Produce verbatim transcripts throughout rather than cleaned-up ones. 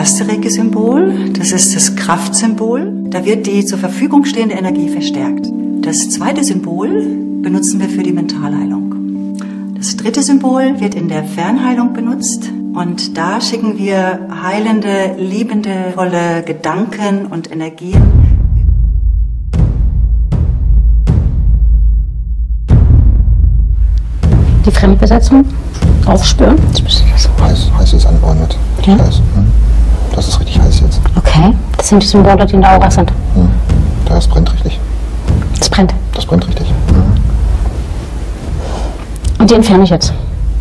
erste Reiki-Symbol, das ist das Kraftsymbol. Da wird die zur Verfügung stehende Energie verstärkt. Das zweite Symbol benutzen wir für die Mentalheilung. Das dritte Symbol wird in der Fernheilung benutzt. Und da schicken wir heilende, liebende, volle Gedanken und Energien. Die Fremdbesetzung aufspüren. Heiß, heiß ist angeordnet. Ja? Heiß. Hm. Das ist richtig heiß jetzt. Okay, das sind die Symbole, die in der Aura sind. Hm. Das brennt richtig. Das brennt. Das brennt richtig. Hm. Und die entferne ich jetzt.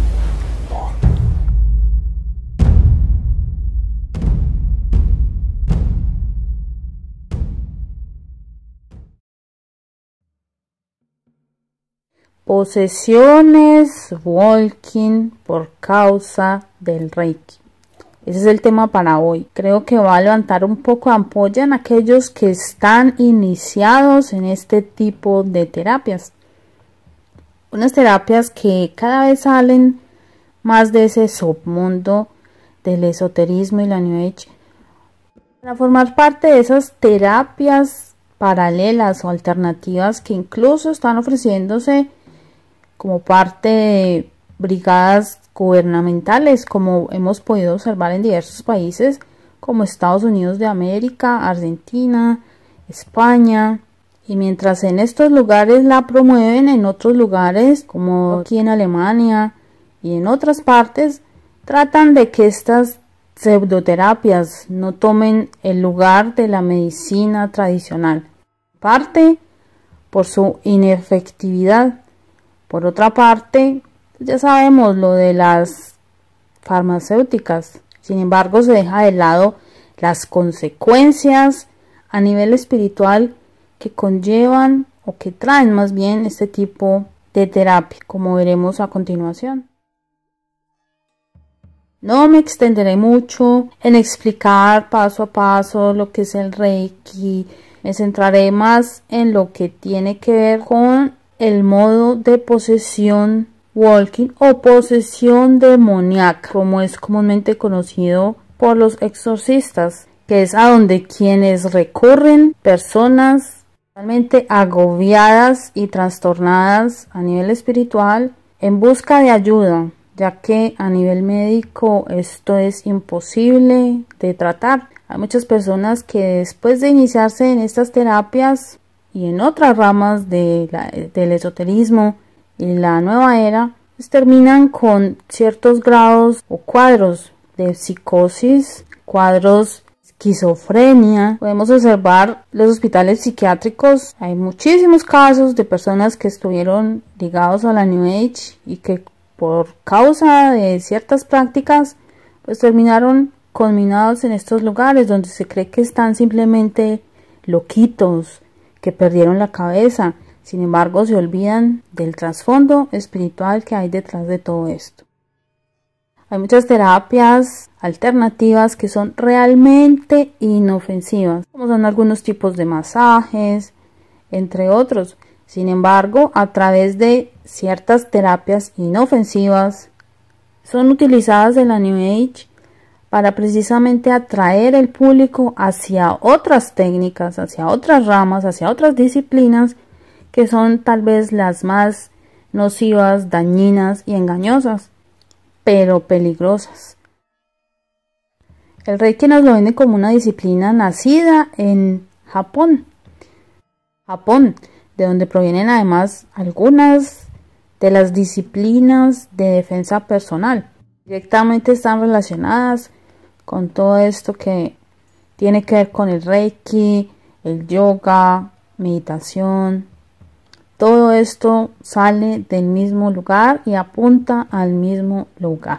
Posesiones walking por causa del Reiki. Ese es el tema para hoy. Creo que va a levantar un poco de ampolla en aquellos que están iniciados en este tipo de terapias. Unas terapias que cada vez salen más de ese submundo del esoterismo y la New Age. Para formar parte de esas terapias paralelas o alternativas que incluso están ofreciéndose como parte de brigadas gubernamentales, como hemos podido observar en diversos países como Estados Unidos de América, Argentina, España. Y mientras en estos lugares la promueven, en otros lugares como aquí en Alemania y en otras partes tratan de que estas pseudoterapias no tomen el lugar de la medicina tradicional, parte por su inefectividad. Por otra parte, ya sabemos lo de las farmacéuticas. Sin embargo, se deja de lado las consecuencias a nivel espiritual que conllevan o que traen más bien este tipo de terapia, como veremos a continuación. No me extenderé mucho en explicar paso a paso lo que es el Reiki. Me centraré más en lo que tiene que ver con el modo de posesión walking o posesión demoníaca, como es comúnmente conocido por los exorcistas, que es a donde quienes recurren personas realmente agobiadas y trastornadas a nivel espiritual en busca de ayuda, ya que a nivel médico esto es imposible de tratar. Hay muchas personas que después de iniciarse en estas terapias y en otras ramas de la, del esoterismo y la nueva era, pues terminan con ciertos grados o cuadros de psicosis, cuadros de esquizofrenia. Podemos observar los hospitales psiquiátricos. Hay muchísimos casos de personas que estuvieron ligados a la New Age y que por causa de ciertas prácticas pues terminaron conminados en estos lugares donde se cree que están simplemente loquitos, que perdieron la cabeza. Sin embargo, se olvidan del trasfondo espiritual que hay detrás de todo esto. Hay muchas terapias alternativas que son realmente inofensivas, como son algunos tipos de masajes, entre otros. Sin embargo, a través de ciertas terapias inofensivas, son utilizadas en la New Age para precisamente atraer el público hacia otras técnicas, hacia otras ramas, hacia otras disciplinas que son tal vez las más nocivas, dañinas y engañosas, pero peligrosas. El Reiki nos lo vende como una disciplina nacida en Japón. Japón, de donde provienen además algunas de las disciplinas de defensa personal. Directamente están relacionadas con todo esto que tiene que ver con el Reiki, el yoga, meditación. Todo esto sale del mismo lugar y apunta al mismo lugar.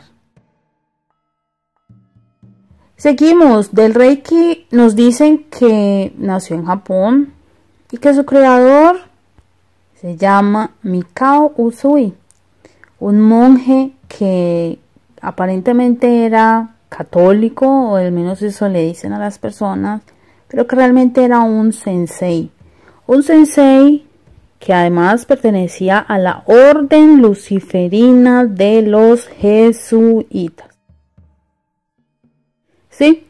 Seguimos. Del Reiki nos dicen que nació en Japón y que su creador se llama Mikao Usui, un monje que aparentemente era católico, o al menos eso le dicen a las personas, pero que realmente era un sensei. Un sensei que además pertenecía a la orden luciferina de los jesuitas. Sí,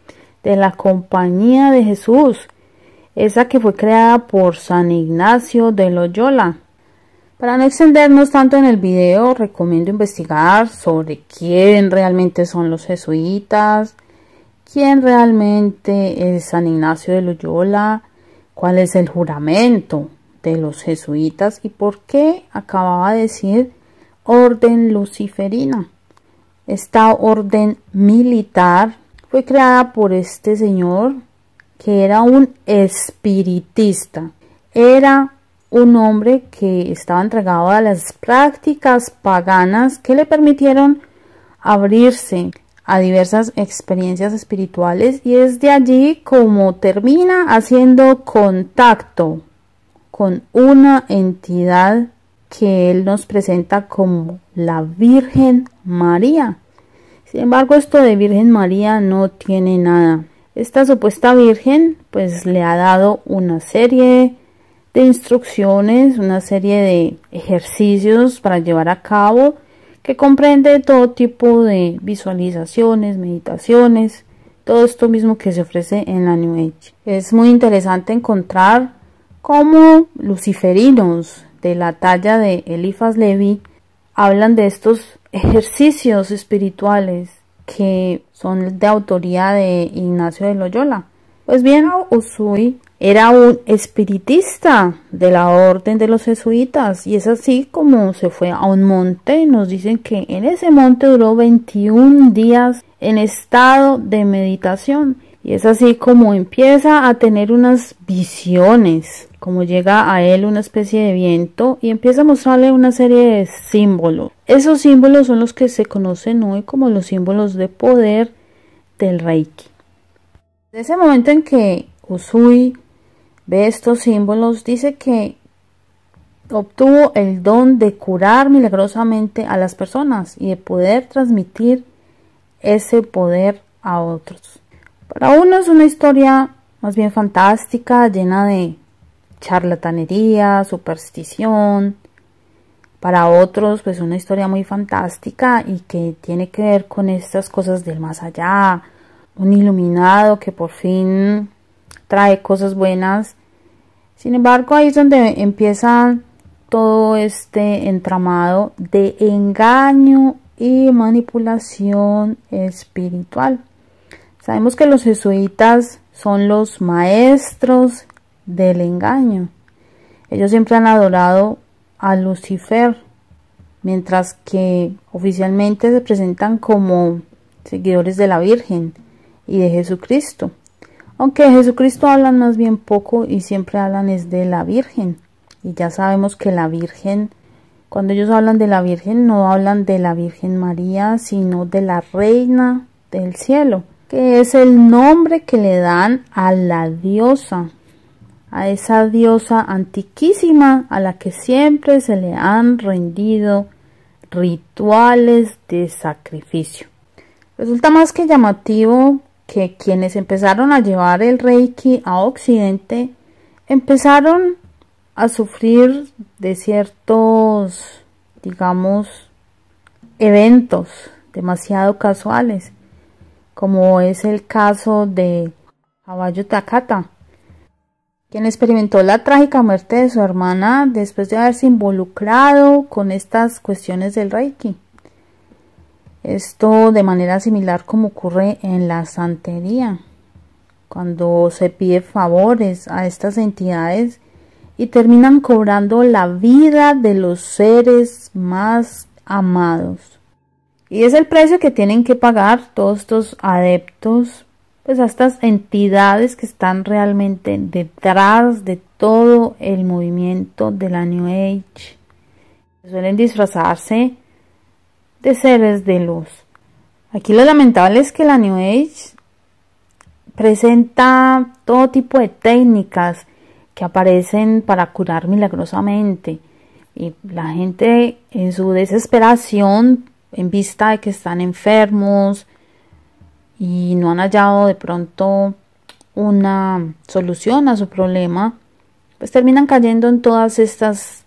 de la Compañía de Jesús, esa que fue creada por San Ignacio de Loyola. Para no extendernos tanto en el video, recomiendo investigar sobre quién realmente son los jesuitas, quién realmente es San Ignacio de Loyola, cuál es el juramento de los jesuitas y por qué acababa de decir orden luciferina. Esta orden militar fue creada por este señor que era un espiritista. Era un hombre que estaba entregado a las prácticas paganas que le permitieron abrirse a diversas experiencias espirituales, y es de allí como termina haciendo contacto con una entidad que él nos presenta como la Virgen María. Sin embargo, esto de Virgen María no tiene nada. Esta supuesta Virgen pues le ha dado una serie de instrucciones, una serie de ejercicios para llevar a cabo, que comprende todo tipo de visualizaciones, meditaciones, todo esto mismo que se ofrece en la New Age. Es muy interesante encontrar cómo luciferinos de la talla de Eliphas Levi hablan de estos ejercicios espirituales que son de autoría de Ignacio de Loyola. Pues bien, Usui era un espiritista de la orden de los jesuitas, y es así como se fue a un monte. Nos dicen que en ese monte duró veintiún días en estado de meditación, y es así como empieza a tener unas visiones, como llega a él una especie de viento y empieza a mostrarle una serie de símbolos. Esos símbolos son los que se conocen hoy como los símbolos de poder del Reiki. En ese momento en que Usui ve estos símbolos, dice que obtuvo el don de curar milagrosamente a las personas y de poder transmitir ese poder a otros. Para uno es una historia más bien fantástica, llena de charlatanería, superstición. Para otros pues una historia muy fantástica y que tiene que ver con estas cosas del más allá, un iluminado que por fin trae cosas buenas. Sin embargo, ahí es donde empieza todo este entramado de engaño y manipulación espiritual. Sabemos que los jesuitas son los maestros del engaño. Ellos siempre han adorado a Lucifer, mientras que oficialmente se presentan como seguidores de la Virgen y de Jesucristo. Aunque de Jesucristo hablan más bien poco y siempre hablan es de la Virgen. Y ya sabemos que la Virgen, cuando ellos hablan de la Virgen, no hablan de la Virgen María, sino de la Reina del Cielo, que es el nombre que le dan a la diosa, a esa diosa antiquísima a la que siempre se le han rendido rituales de sacrificio. Resulta más que llamativo que quienes empezaron a llevar el Reiki a Occidente empezaron a sufrir de ciertos, digamos, eventos demasiado casuales, como es el caso de Hawayo Takata, quien experimentó la trágica muerte de su hermana después de haberse involucrado con estas cuestiones del Reiki. Esto de manera similar como ocurre en la santería, cuando se pide favores a estas entidades y terminan cobrando la vida de los seres más amados. Y es el precio que tienen que pagar todos estos adeptos, pues a estas entidades que están realmente detrás de todo el movimiento de la New Age. Suelen disfrazarse de seres de luz. Aquí lo lamentable es que la New Age presenta todo tipo de técnicas que aparecen para curar milagrosamente, y la gente en su desesperación, en vista de que están enfermos y no han hallado de pronto una solución a su problema, pues terminan cayendo en todas estas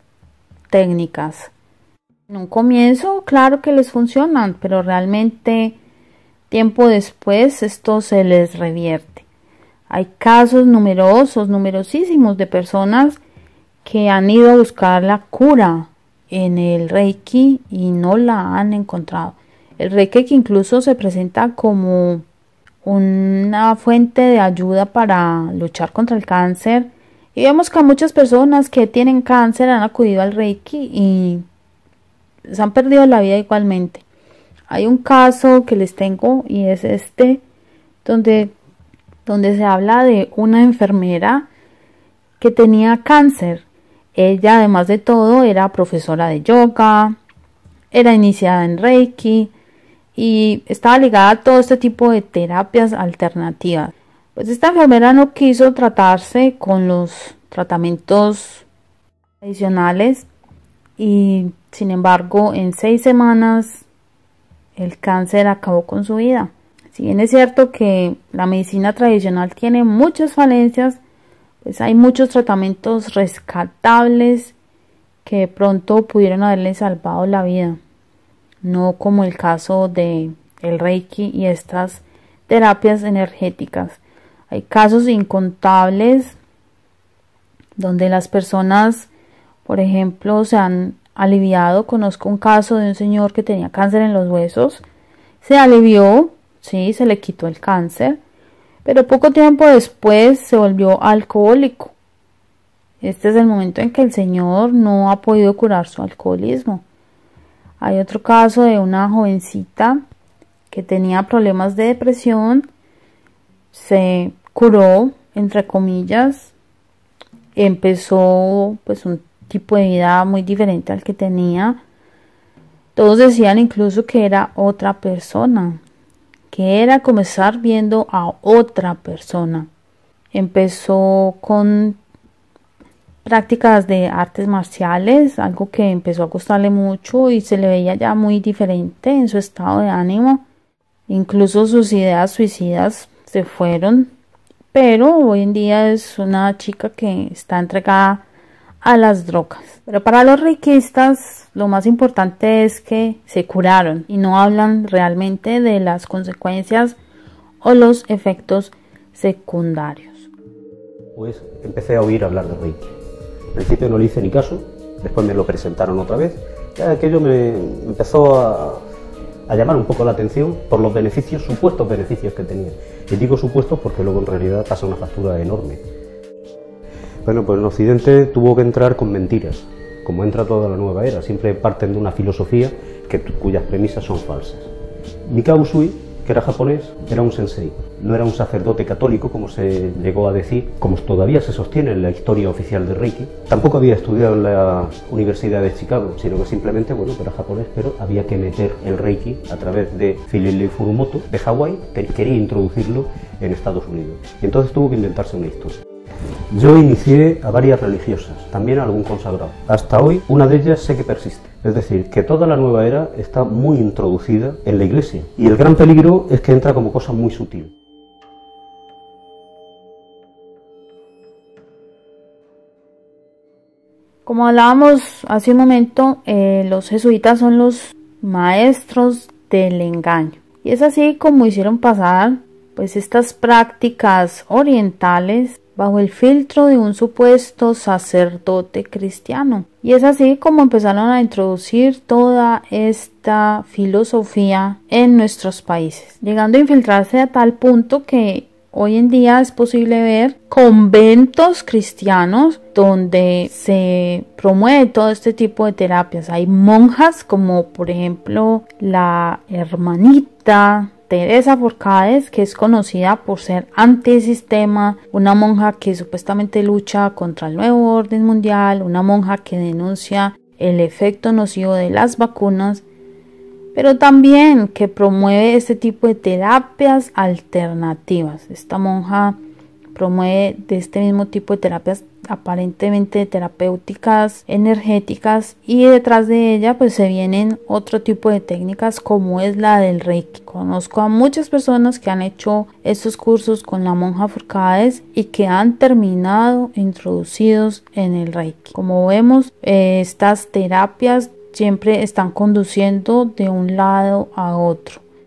técnicas. En un comienzo, claro que les funcionan, pero realmente tiempo después esto se les revierte. Hay casos numerosos, numerosísimos de personas que han ido a buscar la cura en el Reiki y no la han encontrado. El Reiki que incluso se presenta como una fuente de ayuda para luchar contra el cáncer. Y vemos que muchas personas que tienen cáncer han acudido al Reiki y se han perdido la vida igualmente. Hay un caso que les tengo y es este, donde, donde se habla de una enfermera que tenía cáncer. Ella, además de todo, era profesora de yoga, era iniciada en Reiki y estaba ligada a todo este tipo de terapias alternativas. Pues esta enfermera no quiso tratarse con los tratamientos tradicionales y, sin embargo, en seis semanas el cáncer acabó con su vida. Si bien es cierto que la medicina tradicional tiene muchas falencias, pues hay muchos tratamientos rescatables que de pronto pudieron haberle salvado la vida. No como el caso de el Reiki y estas terapias energéticas. Hay casos incontables donde las personas, por ejemplo, se han aliviado. Conozco un caso de un señor que tenía cáncer en los huesos. Se alivió, sí, se le quitó el cáncer, pero poco tiempo después se volvió alcohólico. Este es el momento en que el señor no ha podido curar su alcoholismo. Hay otro caso de una jovencita que tenía problemas de depresión, se curó, entre comillas, empezó pues un tipo de vida muy diferente al que tenía. Todos decían incluso que era otra persona, que era comenzar viendo a otra persona. Empezó con prácticas de artes marciales, algo que empezó a gustarle mucho y se le veía ya muy diferente en su estado de ánimo. Incluso sus ideas suicidas se fueron, pero hoy en día es una chica que está entregada a las drogas. Pero para los reikistas lo más importante es que se curaron y no hablan realmente de las consecuencias o los efectos secundarios. Pues empecé a oír hablar de Reiki. Al principio no le hice ni caso, después me lo presentaron otra vez. Ya aquello me empezó a, a llamar un poco la atención por los beneficios, supuestos beneficios que tenía. Y digo supuestos porque luego en realidad pasa una factura enorme. Bueno, pues en Occidente tuvo que entrar con mentiras, como entra toda la nueva era. Siempre parten de una filosofía que, cuyas premisas son falsas. Mikao Usui, que era japonés, era un sensei. No era un sacerdote católico, como se llegó a decir, como todavía se sostiene en la historia oficial de Reiki. Tampoco había estudiado en la Universidad de Chicago, sino que simplemente, bueno, era japonés, pero había que meter el Reiki a través de Philip Furumoto, de Hawái, que quería introducirlo en Estados Unidos. Y entonces tuvo que inventarse una historia. Yo inicié a varias religiosas, también a algún consagrado. Hasta hoy, una de ellas sé que persiste. Es decir, que toda la nueva era está muy introducida en la Iglesia. Y el gran peligro es que entra como cosa muy sutil. Como hablábamos hace un momento, eh, los jesuitas son los maestros del engaño. Y es así como hicieron pasar pues estas prácticas orientales bajo el filtro de un supuesto sacerdote cristiano. Y es así como empezaron a introducir toda esta filosofía en nuestros países, llegando a infiltrarse a tal punto que hoy en día es posible ver conventos cristianos donde se promueve todo este tipo de terapias. Hay monjas como por ejemplo la hermanita Teresa Forcades, que es conocida por ser antisistema, una monja que supuestamente lucha contra el nuevo orden mundial, una monja que denuncia el efecto nocivo de las vacunas, pero también que promueve este tipo de terapias alternativas. Esta monja promueve de este mismo tipo de terapias aparentemente terapéuticas, energéticas, y detrás de ella pues se vienen otro tipo de técnicas como es la del Reiki. Conozco a muchas personas que han hecho estos cursos con la monja Forcades y que han terminado introducidos en el Reiki. Como vemos, eh, estas terapias siempre están conduciendo de un lado a otro.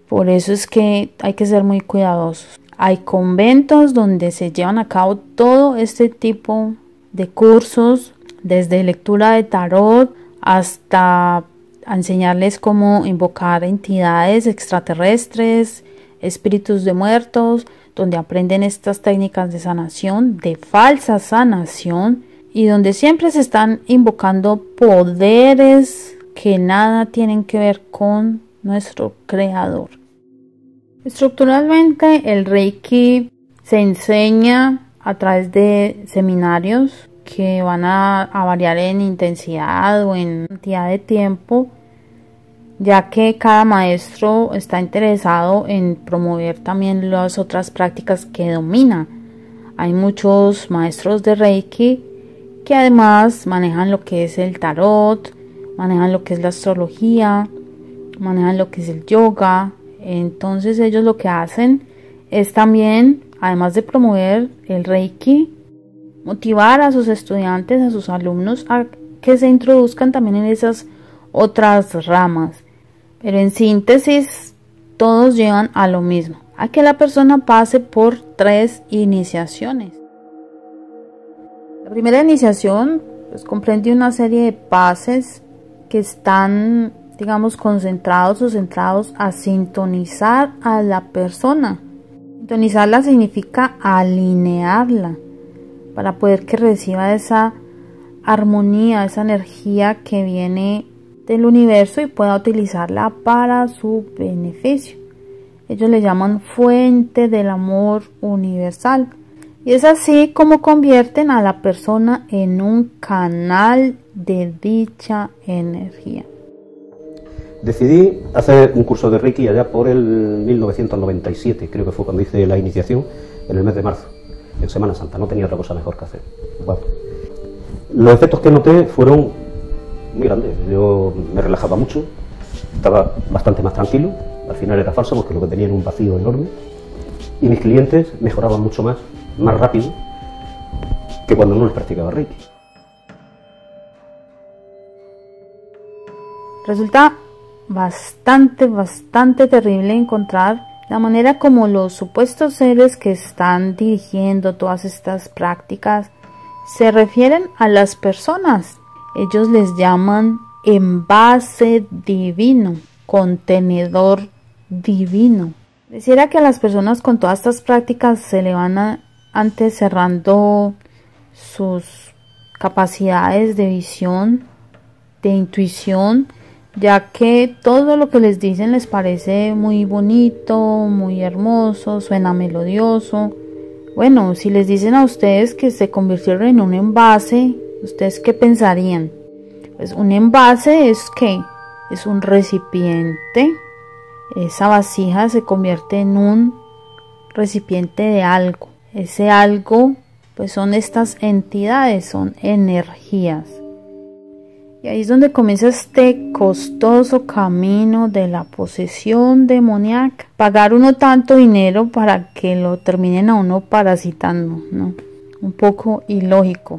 Por eso es que hay que ser muy cuidadosos. Hay conventos donde se llevan a cabo todo este tipo de cursos, desde lectura de tarot hasta enseñarles cómo invocar entidades extraterrestres, espíritus de muertos, donde aprenden estas técnicas de sanación, de falsa sanación, y donde siempre se están invocando poderes que nada tienen que ver con nuestro creador. Estructuralmente el Reiki se enseña a través de seminarios que van a, a variar en intensidad o en cantidad de tiempo, ya que cada maestro está interesado en promover también las otras prácticas que domina. Hay muchos maestros de Reiki que además manejan lo que es el tarot, manejan lo que es la astrología, manejan lo que es el yoga. Entonces ellos lo que hacen es también, además de promover el Reiki, motivar a sus estudiantes, a sus alumnos, a que se introduzcan también en esas otras ramas. Pero en síntesis, todos llevan a lo mismo, a que la persona pase por tres iniciaciones. La primera iniciación pues, comprende una serie de pases que están, digamos, concentrados o centrados a sintonizar a la persona. Sintonizarla significa alinearla para poder que reciba esa armonía, esa energía que viene del universo y pueda utilizarla para su beneficio. Ellos le llaman fuente del amor universal. Y es así como convierten a la persona en un canal de dicha energía. Decidí hacer un curso de Reiki allá por el mil novecientos noventa y siete, creo que fue cuando hice la iniciación, en el mes de marzo, en Semana Santa. No tenía otra cosa mejor que hacer. Bueno, los efectos que noté fueron muy grandes. Yo me relajaba mucho, estaba bastante más tranquilo. Al final era falso porque lo que tenía era un vacío enorme. Y mis clientes mejoraban mucho más, más rápido, que cuando no les practicaba Reiki. Resulta bastante, bastante terrible encontrar la manera como los supuestos seres que están dirigiendo todas estas prácticas se refieren a las personas. Ellos les llaman envase divino, contenedor divino. Pareciera que a las personas con todas estas prácticas se le van a, antes cerrando sus capacidades de visión, de intuición, ya que todo lo que les dicen les parece muy bonito, muy hermoso, suena melodioso. Bueno, si les dicen a ustedes que se convirtieron en un envase, ¿ustedes qué pensarían? Pues un envase es ¿qué? Es un recipiente. Esa vasija se convierte en un recipiente de algo. Ese algo, pues son estas entidades, son energías. Y ahí es donde comienza este costoso camino de la posesión demoníaca. Pagar uno tanto dinero para que lo terminen a uno parasitando, ¿no? Un poco ilógico.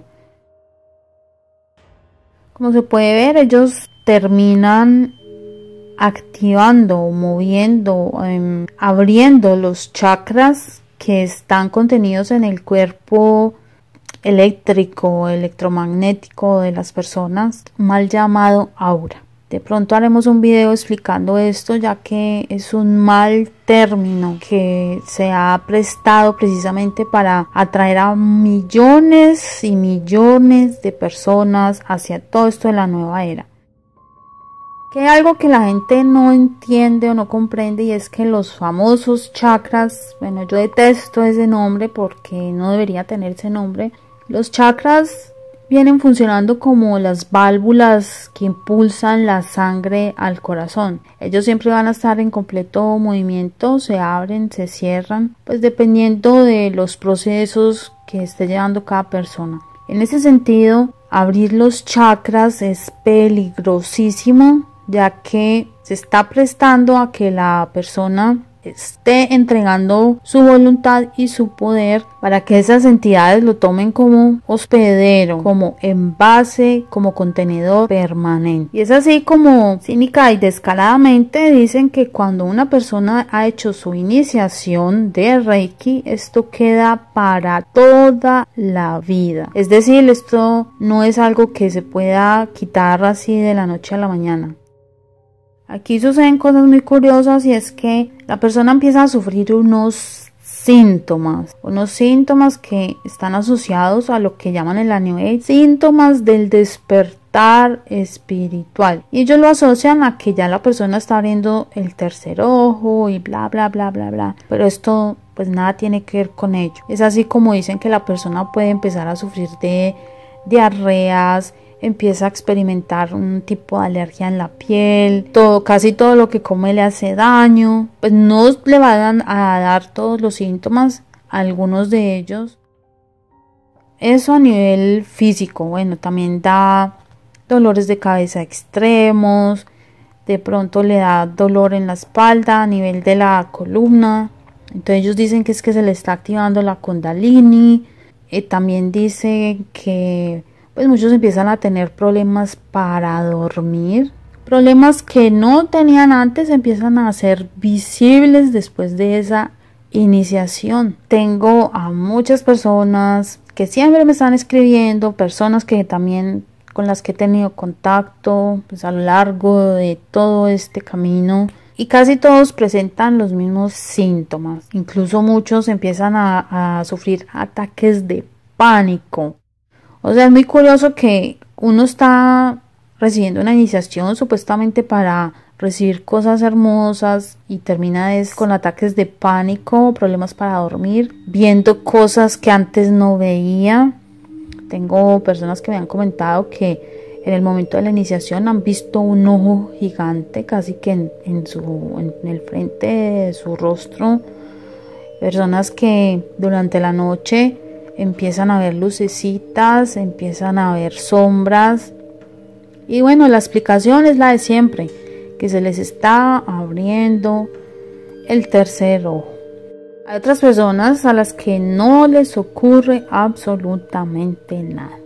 Como se puede ver, ellos terminan activando, moviendo, eh, abriendo los chakras que están contenidos en el cuerpo eléctrico, electromagnético de las personas, mal llamado aura. De pronto haremos un video explicando esto, ya que es un mal término que se ha prestado precisamente para atraer a millones y millones de personas hacia todo esto de la nueva era. Que hay algo que la gente no entiende o no comprende, y es que los famosos chakras, bueno, yo detesto ese nombre porque no debería tener ese nombre. Los chakras vienen funcionando como las válvulas que impulsan la sangre al corazón. Ellos siempre van a estar en completo movimiento, se abren, se cierran, pues dependiendo de los procesos que esté llevando cada persona. En ese sentido, abrir los chakras es peligrosísimo, ya que se está prestando a que la persona esté entregando su voluntad y su poder para que esas entidades lo tomen como hospedero, como envase, como contenedor permanente. Y es así como cínica y descaradamente dicen que cuando una persona ha hecho su iniciación de Reiki, esto queda para toda la vida. Es decir, esto no es algo que se pueda quitar así de la noche a la mañana. Aquí suceden cosas muy curiosas y es que la persona empieza a sufrir unos síntomas, unos síntomas que están asociados a lo que llaman en la New Age síntomas del despertar espiritual. Y ellos lo asocian a que ya la persona está abriendo el tercer ojo y bla bla bla bla bla. Pero esto pues nada tiene que ver con ello. Es así como dicen que la persona puede empezar a sufrir de diarreas, empieza a experimentar un tipo de alergia en la piel, todo, casi todo lo que come le hace daño. Pues no le van a dar todos los síntomas, algunos de ellos. Eso a nivel físico. Bueno, también da dolores de cabeza extremos, de pronto le da dolor en la espalda, a nivel de la columna. Entonces ellos dicen que es que se le está activando la Kundalini. Eh, también dice que pues muchos empiezan a tener problemas para dormir, problemas que no tenían antes empiezan a ser visibles después de esa iniciación. Tengo a muchas personas que siempre me están escribiendo, personas que también con las que he tenido contacto pues a lo largo de todo este camino, y casi todos presentan los mismos síntomas. Incluso muchos empiezan a, a sufrir ataques de pánico. O sea, es muy curioso que uno está recibiendo una iniciación supuestamente para recibir cosas hermosas y termina es con ataques de pánico, problemas para dormir, viendo cosas que antes no veía. Tengo personas que me han comentado que en el momento de la iniciación han visto un ojo gigante casi que en, en, su, en el frente de su rostro. Personas que durante la noche empiezan a ver lucecitas, empiezan a ver sombras. Y bueno, la explicación es la de siempre, que se les está abriendo el tercer ojo. Hay otras personas a las que no les ocurre absolutamente nada.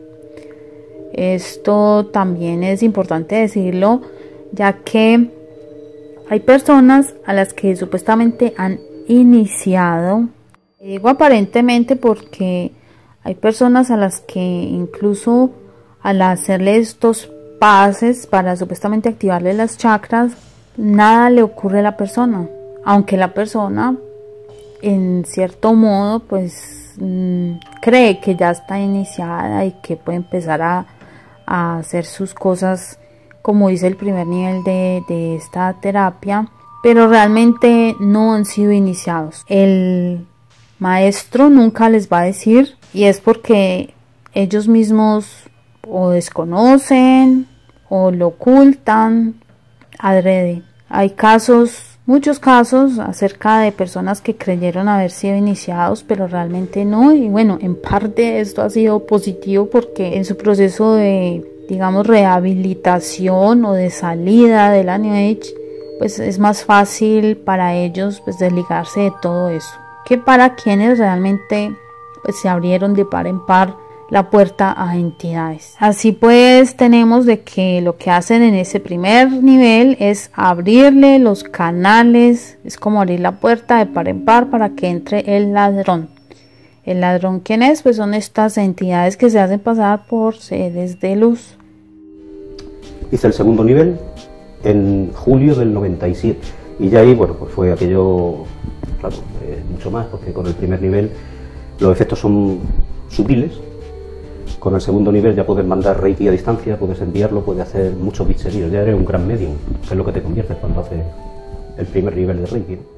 Esto también es importante decirlo, ya que hay personas a las que supuestamente han iniciado. Digo aparentemente porque hay personas a las que incluso al hacerle estos pases para supuestamente activarle las chakras, nada le ocurre a la persona, aunque la persona en cierto modo pues mmm, cree que ya está iniciada y que puede empezar a, a hacer sus cosas como dice el primer nivel de, de esta terapia, pero realmente no han sido iniciados. El maestro nunca les va a decir, y es porque ellos mismos o desconocen o lo ocultan adrede. Hay casos, muchos casos acerca de personas que creyeron haber sido iniciados pero realmente no, y bueno, en parte esto ha sido positivo porque en su proceso de, digamos, rehabilitación o de salida de la New Age, pues es más fácil para ellos pues desligarse de todo eso, que para quienes realmente pues se abrieron de par en par la puerta a entidades. Así pues tenemos de que lo que hacen en ese primer nivel es abrirle los canales, es como abrir la puerta de par en par para que entre el ladrón. ¿El ladrón quién es? Pues son estas entidades que se hacen pasar por seres de luz. Hice el segundo nivel en julio del noventa y siete y ya ahí, bueno, pues fue aquello, claro, eh, mucho más, porque con el primer nivel los efectos son sutiles. Con el segundo nivel ya puedes mandar Reiki a distancia, puedes enviarlo, puedes hacer muchos bicheríos, ya eres un gran medium, que es lo que te conviertes cuando haces el primer nivel de Reiki, ¿no?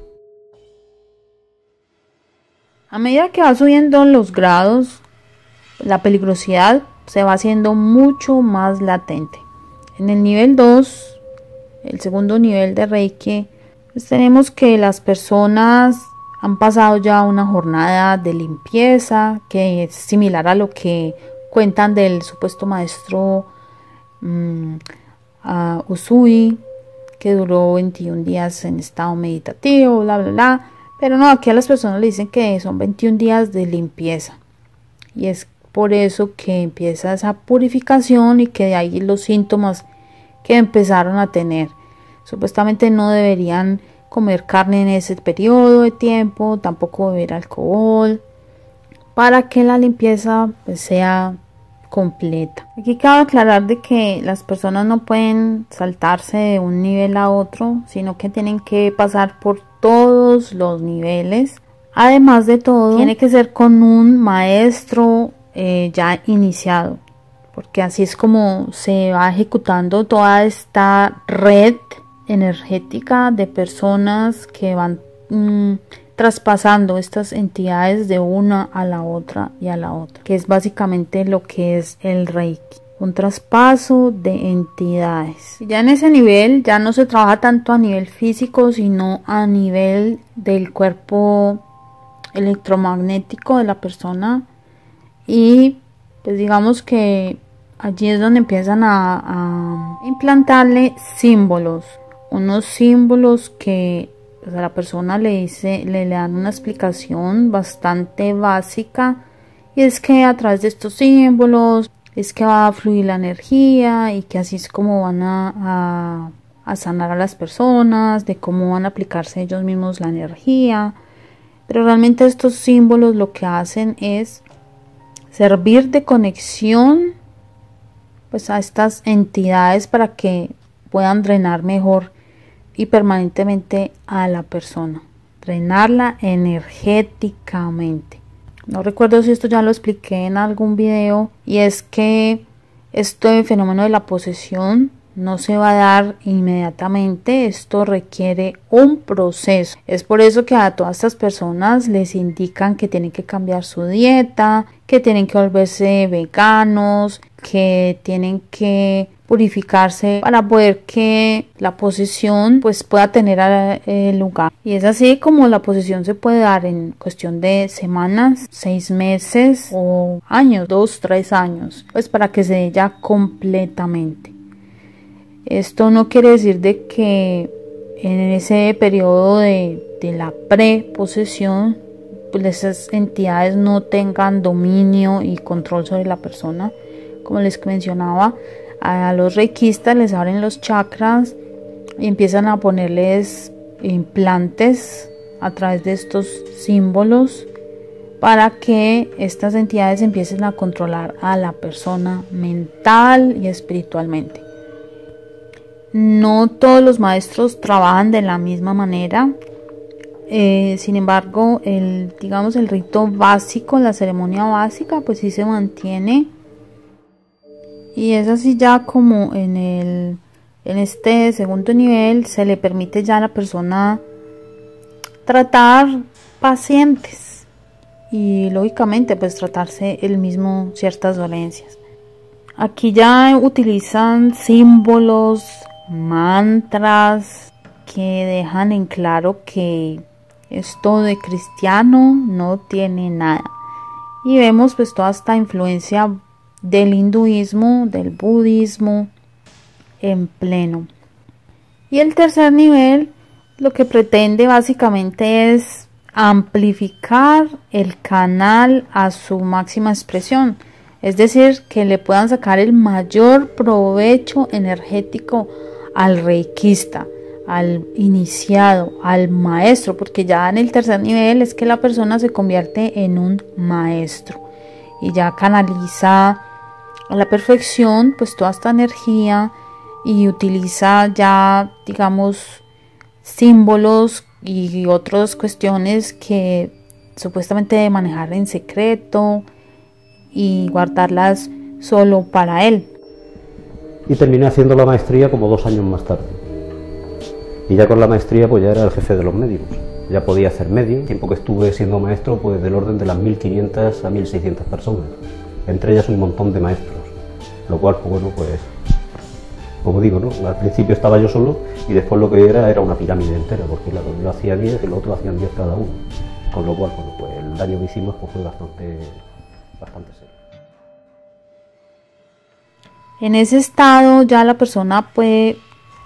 A medida que va subiendo los grados, la peligrosidad se va haciendo mucho más latente. En el nivel dos, el segundo nivel de Reiki, pues tenemos que las personas han pasado ya una jornada de limpieza, que es similar a lo que cuentan del supuesto maestro um, uh, Usui, que duró veintiún días en estado meditativo, bla, bla, bla. Pero no, aquí a las personas le dicen que son veintiún días de limpieza. Y es por eso que empieza esa purificación y que de ahí los síntomas que empezaron a tener. Supuestamente no deberían comer carne en ese periodo de tiempo, tampoco beber alcohol, para que la limpieza pues, sea completa. Aquí cabe aclarar de que las personas no pueden saltarse de un nivel a otro, sino que tienen que pasar por todos los niveles. Además de todo, tiene que ser con un maestro eh, ya iniciado, porque así es como se va ejecutando toda esta red energética de personas que van mmm, traspasando estas entidades de una a la otra y a la otra, que es básicamente lo que es el Reiki, un traspaso de entidades. Ya en ese nivel ya no se trabaja tanto a nivel físico, sino a nivel del cuerpo electromagnético de la persona, y pues digamos que allí es donde empiezan a, a implantarle símbolos, unos símbolos que pues, a la persona le dice, le, le dan una explicación bastante básica, y es que a través de estos símbolos es que va a fluir la energía y que así es como van a, a, a sanar a las personas, de cómo van a aplicarse ellos mismos la energía. Pero realmente estos símbolos lo que hacen es servir de conexión pues a estas entidades para que puedan drenar mejor y permanentemente a la persona, drenarla energéticamente. No recuerdo si esto ya lo expliqué en algún video, y es que este fenómeno de la posesión no se va a dar inmediatamente, esto requiere un proceso. Es por eso que a todas estas personas les indican que tienen que cambiar su dieta, que tienen que volverse veganos, que tienen que purificarse para poder que la posesión pues pueda tener el lugar. Y es así como la posesión se puede dar en cuestión de semanas, seis meses o años, dos, tres años, pues para que se dé ya completamente. Esto no quiere decir de que en ese periodo de, de la preposesión pues esas entidades no tengan dominio y control sobre la persona. Como les mencionaba, a los reikistas les abren los chakras y empiezan a ponerles implantes a través de estos símbolos para que estas entidades empiecen a controlar a la persona mental y espiritualmente. No todos los maestros trabajan de la misma manera, eh, sin embargo, el, digamos, el rito básico, la ceremonia básica, pues sí se mantiene. Y es así ya como en, el, en este segundo nivel se le permite ya a la persona tratar pacientes y lógicamente pues tratarse él mismo ciertas dolencias. Aquí ya utilizan símbolos, mantras que dejan en claro que esto de cristiano no tiene nada. Y vemos pues toda esta influencia del hinduismo, del budismo en pleno. Y el tercer nivel lo que pretende básicamente es amplificar el canal a su máxima expresión, es decir, que le puedan sacar el mayor provecho energético al reikista, al iniciado, al maestro, porque ya en el tercer nivel es que la persona se convierte en un maestro y ya canaliza a la perfección pues toda esta energía y utiliza ya digamos símbolos y otras cuestiones que supuestamente debe manejar en secreto y guardarlas solo para él. Y terminé haciendo la maestría como dos años más tarde. Y ya con la maestría pues ya era el jefe de los médicos. Ya podía hacer medio. El tiempo que estuve siendo maestro pues del orden de las mil quinientas a mil seiscientas personas. Entre ellas un montón de maestros. Lo cual pues bueno pues, como digo, ¿no? Al principio estaba yo solo y después lo que era era una pirámide entera. Porque claro, yo hacía diez y los otros hacían diez cada uno. Con lo cual bueno, pues el daño que hicimos pues fue bastante, bastante serio. En ese estado ya la persona puede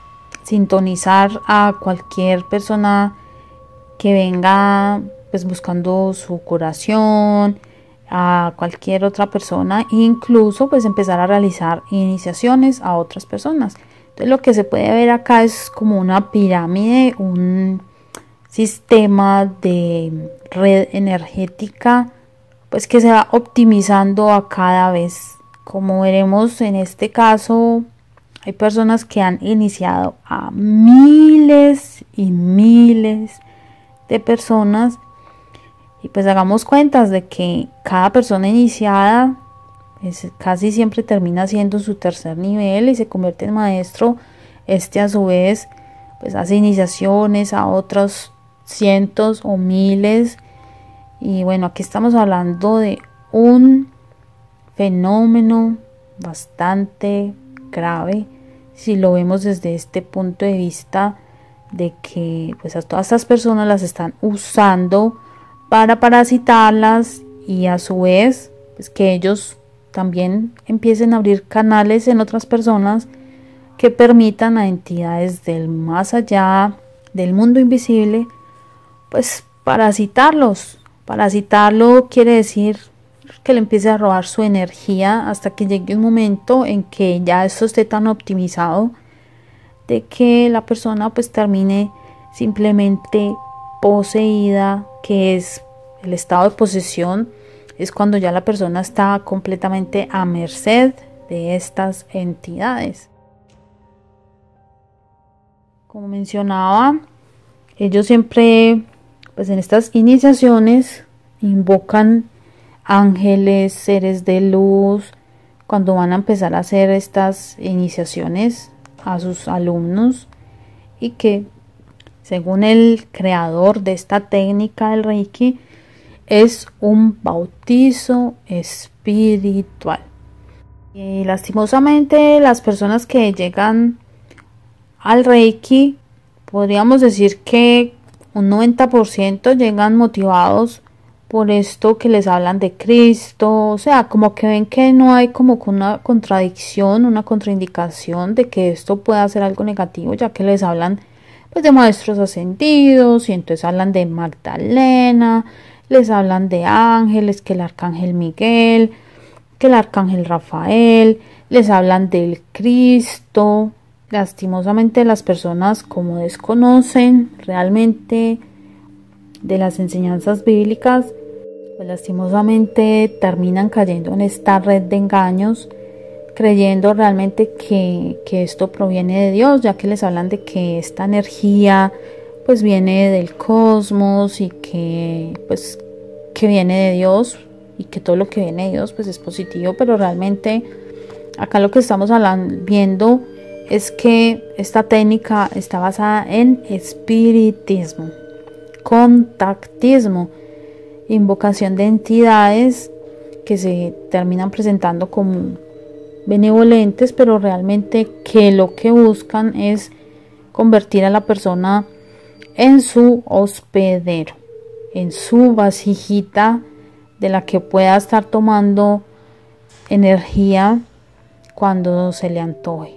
sintonizar a cualquier persona que venga pues buscando su curación, a cualquier otra persona, incluso pues empezar a realizar iniciaciones a otras personas. Entonces lo que se puede ver acá es como una pirámide, un sistema de red energética pues que se va optimizando a cada vez. Como veremos en este caso, hay personas que han iniciado a miles y miles de personas, y pues hagamos cuentas de que cada persona iniciada es, casi siempre termina siendo su tercer nivel y se convierte en maestro. Este a su vez pues hace iniciaciones a otros cientos o miles, y bueno, aquí estamos hablando de un fenómeno bastante grave si lo vemos desde este punto de vista de que pues a todas estas personas las están usando para parasitarlas, y a su vez pues que ellos también empiecen a abrir canales en otras personas que permitan a entidades del más allá, del mundo invisible, pues parasitarlos. Parasitarlo quiere decir que le empiece a robar su energía hasta que llegue un momento en que ya esto esté tan optimizado de que la persona pues termine simplemente poseída, que es el estado de posesión, es cuando ya la persona está completamente a merced de estas entidades. Como mencionaba, ellos siempre pues en estas iniciaciones invocan ángeles, seres de luz, cuando van a empezar a hacer estas iniciaciones a sus alumnos, y que según el creador de esta técnica del Reiki es un bautizo espiritual. Y lastimosamente las personas que llegan al Reiki, podríamos decir que un noventa por ciento llegan motivados por esto que les hablan de Cristo, o sea, como que ven que no hay como una contradicción, una contraindicación de que esto pueda ser algo negativo, ya que les hablan pues de maestros ascendidos, y entonces hablan de Magdalena, les hablan de ángeles, que el arcángel Miguel, que el arcángel Rafael, les hablan del Cristo. Lastimosamente las personas, como desconocen realmente de las enseñanzas bíblicas, pues lastimosamente terminan cayendo en esta red de engaños, creyendo realmente que, que esto proviene de Dios, ya que les hablan de que esta energía pues viene del cosmos, y que pues que viene de Dios, y que todo lo que viene de Dios pues es positivo. Pero realmente acá lo que estamos hablando, viendo es que esta técnica está basada en espiritismo, contactismo, invocación de entidades que se terminan presentando como benevolentes, pero realmente que lo que buscan es convertir a la persona en su hospedero, en su vasijita de la que pueda estar tomando energía cuando se le antoje.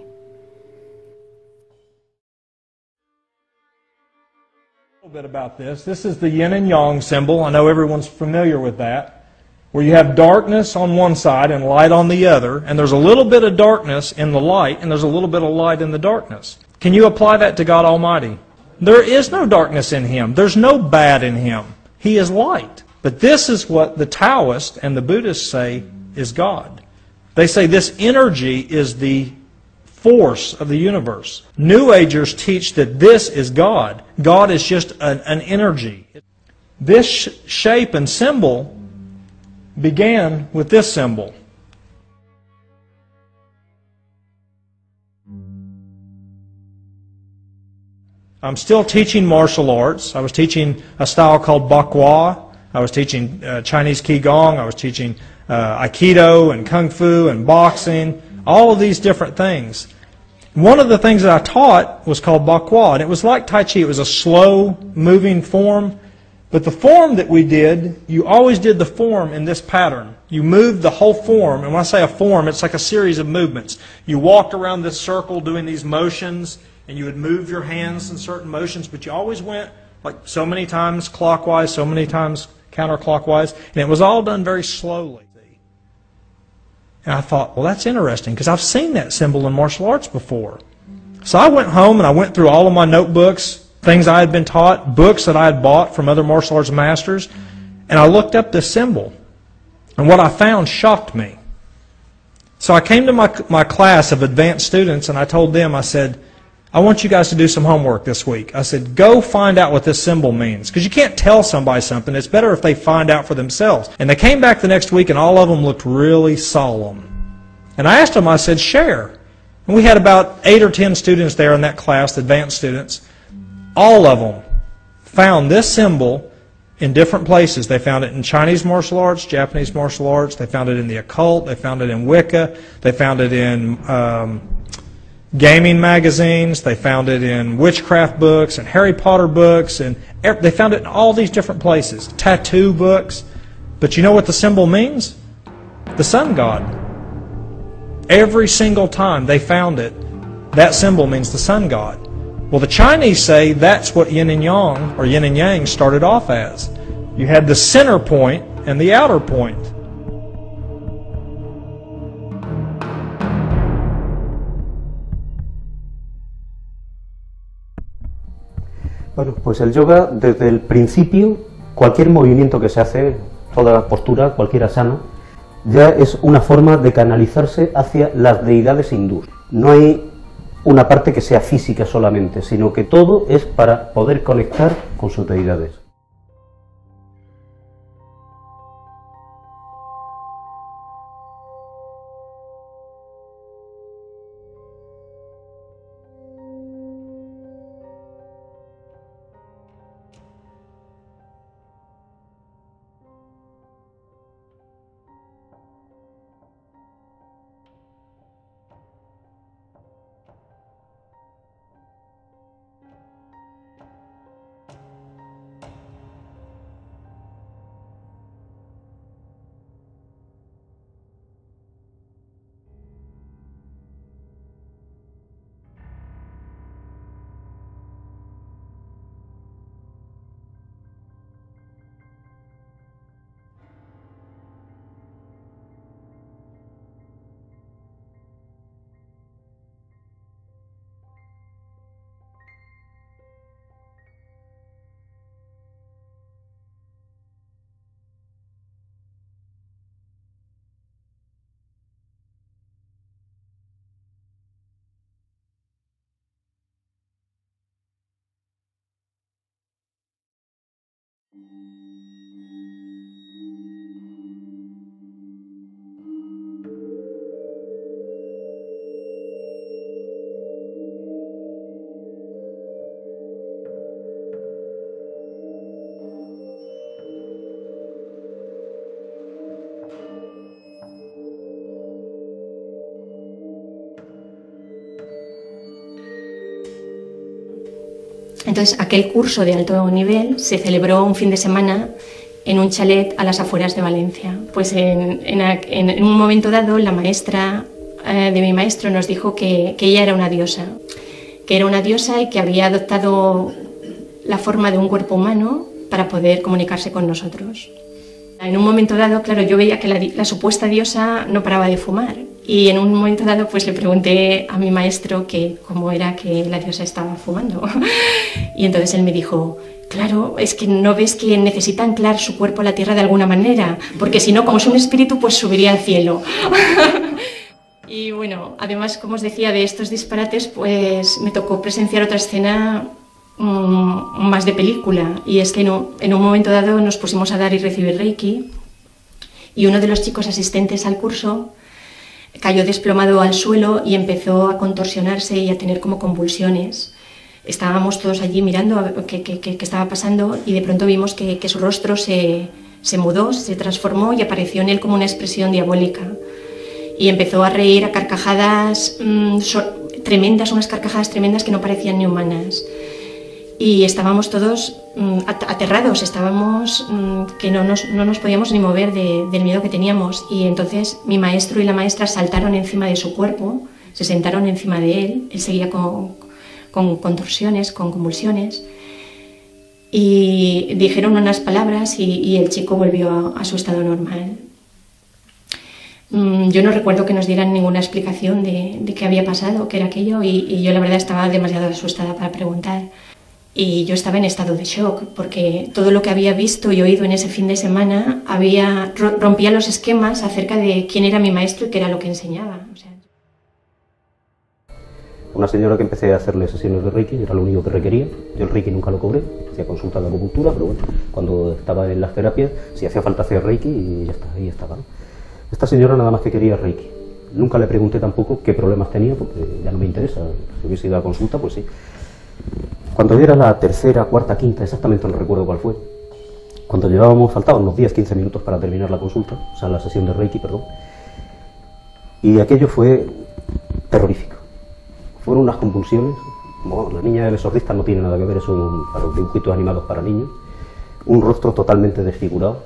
Bit about this. This is the yin and yang symbol. I know everyone's familiar with that, where you have darkness on one side and light on the other, and there's a little bit of darkness in the light, and there's a little bit of light in the darkness. Can you apply that to God Almighty? There is no darkness in Him. There's no bad in Him. He is light. But this is what the Taoists and the Buddhists say is God. They say this energy is the force of the universe. New Agers teach that this is God. God is just an, an energy. This sh shape and symbol began with this symbol. I'm still teaching martial arts. I was teaching a style called Bakwa. I was teaching uh, Chinese Qigong. I was teaching uh, Aikido and Kung Fu and boxing. All of these different things. One of the things that I taught was called Bakwa, and it was like Tai Chi. It was a slow moving form, but the form that we did, you always did the form in this pattern. You moved the whole form, and when I say a form, it's like a series of movements. You walked around this circle doing these motions, and you would move your hands in certain motions, but you always went like so many times clockwise, so many times counterclockwise, and it was all done very slowly. And I thought, well, that's interesting, because I've seen that symbol in martial arts before. So I went home and I went through all of my notebooks, things I had been taught, books that I had bought from other martial arts masters, and I looked up this symbol. And what I found shocked me. So I came to my, my class of advanced students and I told them, I said, I want you guys to do some homework this week. I said, go find out what this symbol means. Because you can't tell somebody something. It's better if they find out for themselves. And they came back the next week and all of them looked really solemn. And I asked them, I said, share. And we had about eight or ten students there in that class, the advanced students. All of them found this symbol in different places. They found it in Chinese martial arts, Japanese martial arts. They found it in the occult. They found it in Wicca. They found it in um, gaming magazines. They found it in witchcraft books and Harry Potter books. And they found it in all these different places. Tattoo books. But you know what the symbol means? The sun god. Every single time they found it, that symbol means the sun god. Well, the Chinese say that's what yin and yang, or yin and yang, started off as. You had the center point and the outer point. Bueno, pues el yoga, desde el principio, cualquier movimiento que se hace, toda la postura, cualquier asana, ya es una forma de canalizarse hacia las deidades hindúes. No hay una parte que sea física solamente, sino que todo es para poder conectar con sus deidades. Entonces, aquel curso de alto nivel se celebró un fin de semana en un chalet a las afueras de Valencia. Pues en, en, en un momento dado, la maestra eh, de mi maestro nos dijo que, que ella era una diosa, que era una diosa y que había adoptado la forma de un cuerpo humano para poder comunicarse con nosotros. En un momento dado, claro, yo veía que la, la supuesta diosa no paraba de fumar. Y en un momento dado pues le pregunté a mi maestro que cómo era que la diosa estaba fumando. Y entonces él me dijo, claro, es que no ves que necesita anclar su cuerpo a la tierra de alguna manera, porque si no, como es un espíritu, pues subiría al cielo. Y bueno, además, como os decía, de estos disparates, pues me tocó presenciar otra escena mmm, más de película. Y es que no, en un momento dado nos pusimos a dar y recibir Reiki, y uno de los chicos asistentes al curso cayó desplomado al suelo y empezó a contorsionarse y a tener como convulsiones. Estábamos todos allí mirando a ver qué, qué, qué estaba pasando y de pronto vimos que, que su rostro se, se mudó, se transformó y apareció en él como una expresión diabólica. Y empezó a reír a carcajadas mmm, so, tremendas, unas carcajadas tremendas que no parecían ni humanas. Y estábamos todos mmm, aterrados, estábamos mmm, que no nos, no nos podíamos ni mover de, del miedo que teníamos. Y entonces mi maestro y la maestra saltaron encima de su cuerpo, se sentaron encima de él, él seguía con, con contorsiones, con convulsiones. Y dijeron unas palabras y, y el chico volvió a, a su estado normal. Mm, yo no recuerdo que nos dieran ninguna explicación de, de qué había pasado, qué era aquello, y, y yo la verdad estaba demasiado asustada para preguntar. Y yo estaba en estado de shock, porque todo lo que había visto y oído en ese fin de semana había, rompía los esquemas acerca de quién era mi maestro y qué era lo que enseñaba. O sea. Una señora que empecé a hacerle sesiones de Reiki, era lo único que requería. Yo el Reiki nunca lo cobré, hacía consulta de acupuntura, pero bueno, cuando estaba en las terapias, si hacía falta hacer Reiki y ya está, ahí estaba, ¿no? Esta señora nada más que quería Reiki. Nunca le pregunté tampoco qué problemas tenía, porque ya no me interesa. Si hubiese ido a consulta, pues sí. Cuando era la tercera, cuarta, quinta, exactamente no recuerdo cuál fue, cuando llevábamos, faltaban unos diez, quince minutos para terminar la consulta, o sea, la sesión de Reiki, perdón, y aquello fue terrorífico. Fueron unas convulsiones. Bueno, la niña del exorcista no tiene nada que ver, es un, para los dibujitos animados para niños, un rostro totalmente desfigurado.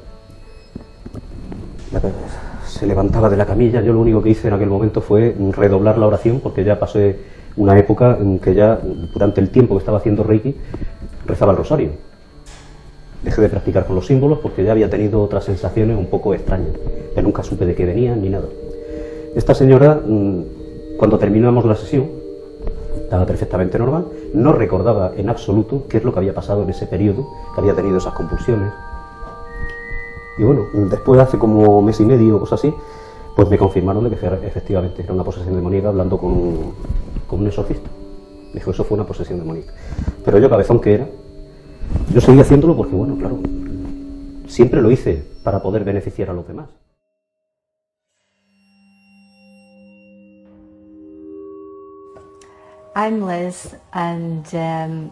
Se levantaba de la camilla. Yo lo único que hice en aquel momento fue redoblar la oración, porque ya pasé una época en que ya, durante el tiempo que estaba haciendo Reiki, rezaba el rosario. Dejé de practicar con los símbolos porque ya había tenido otras sensaciones un poco extrañas, que nunca supe de qué venían ni nada. Esta señora, cuando terminamos la sesión, estaba perfectamente normal, no recordaba en absoluto qué es lo que había pasado en ese periodo, que había tenido esas convulsiones. Y bueno, después, hace como mes y medio o cosas así, pues me confirmaron de que efectivamente era una posesión demoníaca, hablando con un, con un exorcista. Me dijo, eso fue una posesión demoníaca. Pero yo, cabezón que era, yo seguía haciéndolo porque, bueno, claro, siempre lo hice para poder beneficiar a los demás. I'm Liz, and um,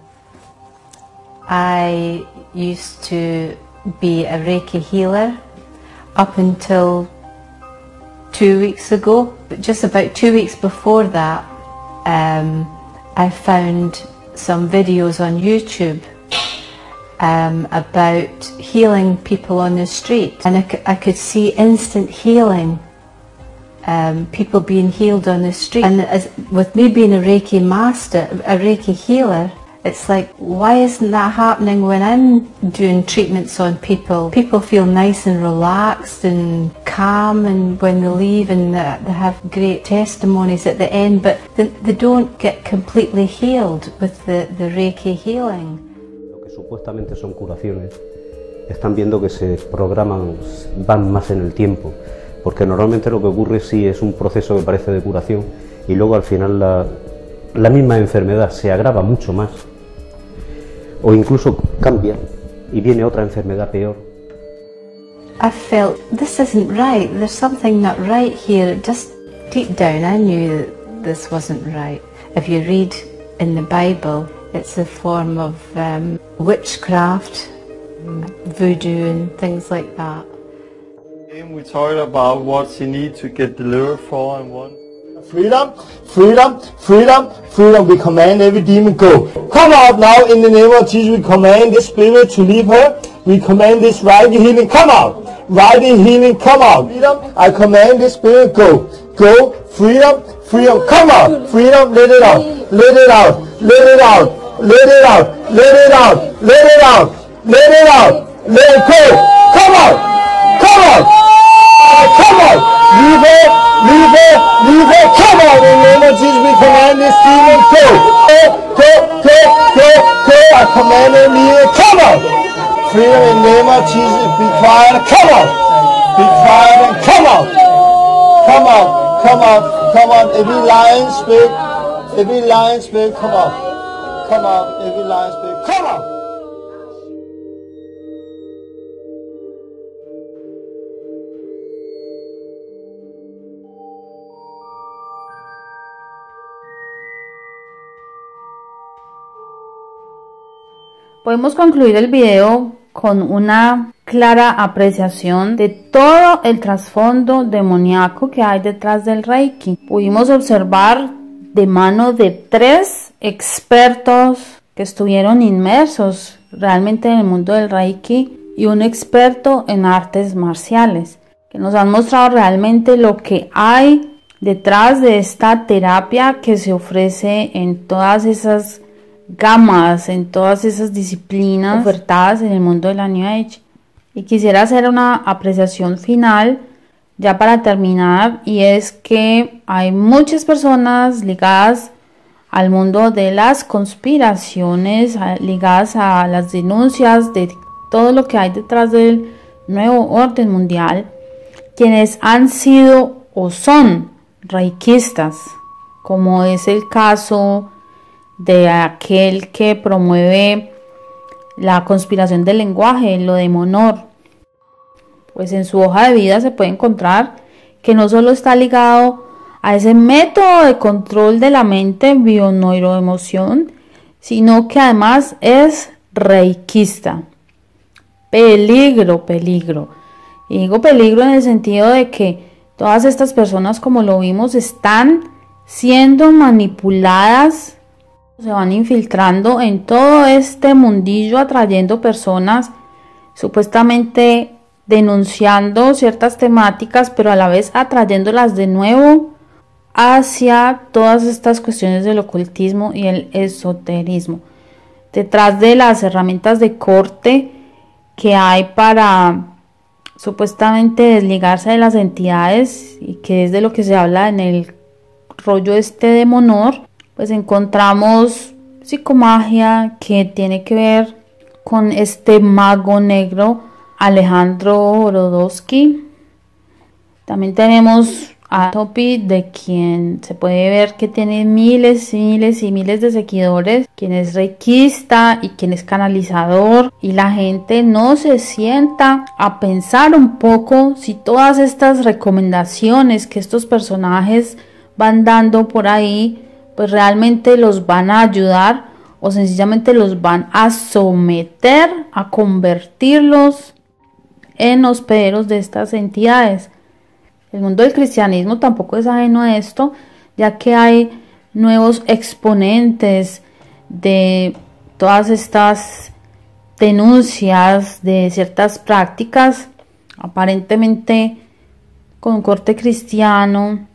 I used to be a Reiki healer up until two weeks ago. But just about two weeks before that, um, I found some videos on YouTube um, about healing people on the street, and I, I could see instant healing. Um, people being healed on the street, and as, with me being a Reiki master, a Reiki healer, it's like, why isn't that happening when I'm doing treatments on people? People feel nice and relaxed and calm, and when they leave, and they, they have great testimonies at the end, but they, they don't get completely healed with the, the Reiki healing. Lo que supuestamente son curaciones, están viendo que se programan, van más en el tiempo. Porque normalmente lo que ocurre sí es un proceso que parece de curación y luego al final la, la misma enfermedad se agrava mucho más o incluso cambia y viene otra enfermedad peor. I felt, this isn't right, there's something not right here. Just deep down I knew that this wasn't right. If you read in the Bible, it's a form of um, witchcraft, voodoo and things like that. We talked about what she needs to get delivered for and what. Freedom, freedom, freedom, freedom. We command every demon go. Come out now in the name of Jesus. We command this spirit to leave her. We command this Reiki healing. Come out. Reiki healing. Come out. Freedom. I command this spirit go. Go. Freedom, freedom. Come out. Freedom. Let it out. Let it out. Let it out. Let it out. Let it out. Let it out. Let it out. Let it go. Come out. Come out. Come on! Leave it! Leave it! Leave it! Come on! In the name of Jesus, we command this demon, go! Go! Go! Go! Go! Go! I command it, leave it! Come on! Freedom in the name of Jesus, be quiet, come on! Be quiet and come on! Come on! Come on! Come on! Every lying spirit, every lying spirit, come on! Come on! Every lying spirit, come on! Podemos concluir el video con una clara apreciación de todo el trasfondo demoníaco que hay detrás del Reiki. Pudimos observar de mano de tres expertos que estuvieron inmersos realmente en el mundo del Reiki y un experto en artes marciales, que nos han mostrado realmente lo que hay detrás de esta terapia que se ofrece en todas esas gamas en todas esas disciplinas ofertadas en el mundo de la New Age. Y quisiera hacer una apreciación final ya para terminar, y es que hay muchas personas ligadas al mundo de las conspiraciones, ligadas a las denuncias de todo lo que hay detrás del nuevo orden mundial, quienes han sido o son reikistas, como es el caso de aquel que promueve la conspiración del lenguaje, lo de Monor. Pues en su hoja de vida se puede encontrar que no solo está ligado a ese método de control de la mente bio-neuroemoción, sino que además es reikista. Peligro, peligro. Y digo peligro en el sentido de que todas estas personas, como lo vimos, están siendo manipuladas, se van infiltrando en todo este mundillo, atrayendo personas supuestamente denunciando ciertas temáticas, pero a la vez atrayéndolas de nuevo hacia todas estas cuestiones del ocultismo y el esoterismo. Detrás de las herramientas de corte que hay para supuestamente desligarse de las entidades, y que es de lo que se habla en el rollo este de Monor, pues encontramos psicomagia que tiene que ver con este mago negro Alejandro Brodowski. También tenemos a Topi, de quien se puede ver que tiene miles y miles y miles de seguidores, quien es reikista y quien es canalizador, y la gente no se sienta a pensar un poco si todas estas recomendaciones que estos personajes van dando por ahí pues realmente los van a ayudar, o sencillamente los van a someter, a convertirlos en hospederos de estas entidades. El mundo del cristianismo tampoco es ajeno a esto, ya que hay nuevos exponentes de todas estas denuncias de ciertas prácticas aparentemente con corte cristiano,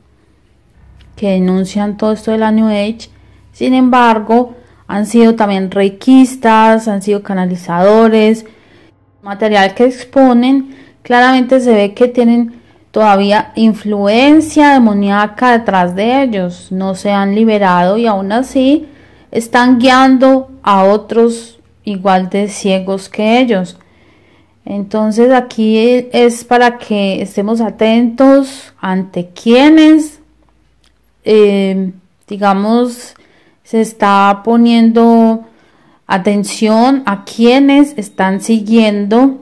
que denuncian todo esto de la New Age. Sin embargo, han sido también reikistas, han sido canalizadores. Material que exponen, claramente se ve que tienen todavía influencia demoníaca detrás de ellos, no se han liberado y aún así están guiando a otros igual de ciegos que ellos. Entonces aquí es para que estemos atentos ante quienes, eh, digamos, se está poniendo atención a quienes están siguiendo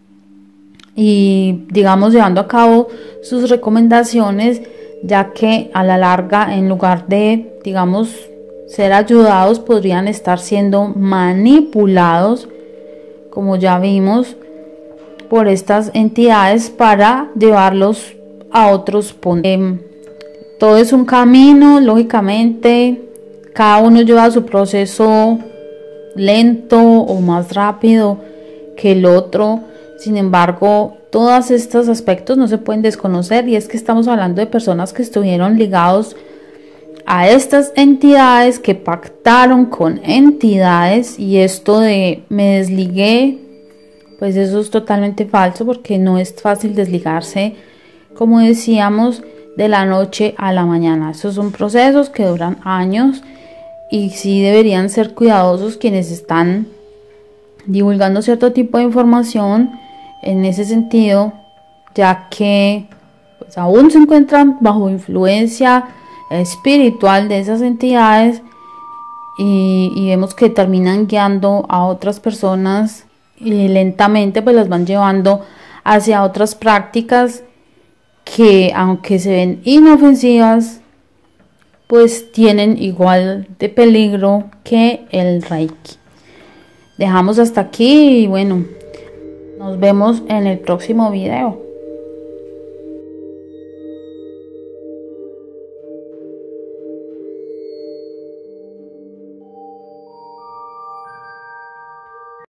y, digamos, llevando a cabo sus recomendaciones, ya que a la larga, en lugar de, digamos, ser ayudados, podrían estar siendo manipulados, como ya vimos, por estas entidades para llevarlos a otros puntos. Todo es un camino, lógicamente, cada uno lleva su proceso lento o más rápido que el otro. Sin embargo, todos estos aspectos no se pueden desconocer, y es que estamos hablando de personas que estuvieron ligados a estas entidades, que pactaron con entidades, y esto de me desligué, pues eso es totalmente falso, porque no es fácil desligarse, como decíamos, de la noche a la mañana. Estos son procesos que duran años, y sí deberían ser cuidadosos quienes están divulgando cierto tipo de información en ese sentido, ya que pues, aún se encuentran bajo influencia espiritual de esas entidades, y, y vemos que terminan guiando a otras personas y lentamente pues las van llevando hacia otras prácticas que, aunque se ven inofensivas, pues tienen igual de peligro que el Reiki. Dejamos hasta aquí y bueno, nos vemos en el próximo video.